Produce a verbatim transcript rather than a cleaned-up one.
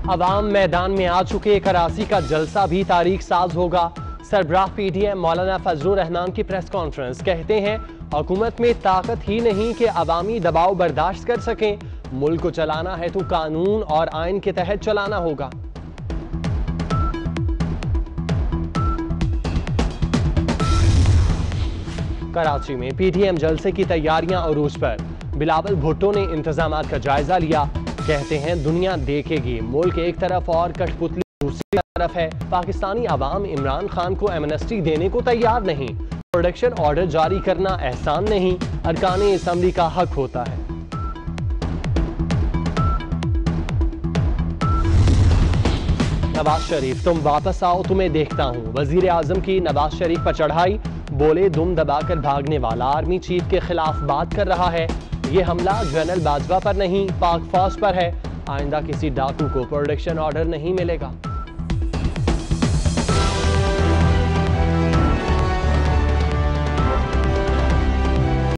अवाम मैदान में आ चुके, कराची का जलसा भी तारीख साज होगा। सरबराह पीटीएम मौलाना फजलुर रहमान की प्रेस कॉन्फ्रेंस, कहते हैं हुकूमत में ताकत ही नहीं कि अवामी दबाव बर्दाश्त कर सकें। मुल्क को चलाना है तो कानून और आइन के तहत चलाना होगा। कराची में पीटीएम जलसे की तैयारियां अरूज पर। बिलावल भुट्टो ने इंतजाम का जायजा लिया। कहते हैं दुनिया देखेगी, मुल्क एक तरफ और कठपुतली दूसरी तरफ है। पाकिस्तानी अवाम इमरान खान को एमनेस्टी देने को तैयार नहीं। प्रोटेक्शन ऑर्डर जारी करना एहसान नहीं, अरकान असम्बली का हक होता है। नवाज शरीफ, तुम वापस आओ, तुम्हें देखता हूँ। वजीर आजम की नवाज शरीफ पर चढ़ाई, बोले दुम दबाकर भागने वाला आर्मी चीफ के खिलाफ बात कर रहा है। ये हमला जनरल बाजवा पर नहीं, पाक फौज पर है। आइंदा किसी डाकू को प्रोटेक्शन ऑर्डर नहीं मिलेगा।